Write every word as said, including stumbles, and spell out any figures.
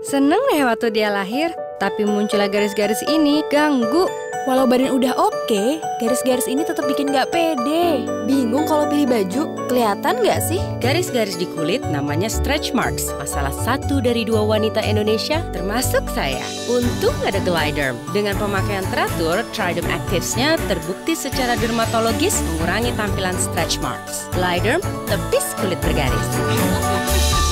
Seneng deh waktu dia lahir, tapi munculnya garis-garis ini ganggu. Walau badan udah oke, garis-garis ini tetap bikin gak pede. Bingung kalau pilih baju, kelihatan gak sih? Garis-garis di kulit namanya stretch marks. Masalah satu dari dua wanita Indonesia, termasuk saya. Untung ada Gliderm. Dengan pemakaian teratur, Triderm Actives-nya terbukti secara dermatologis mengurangi tampilan stretch marks. Gliderm, tepis kulit bergaris.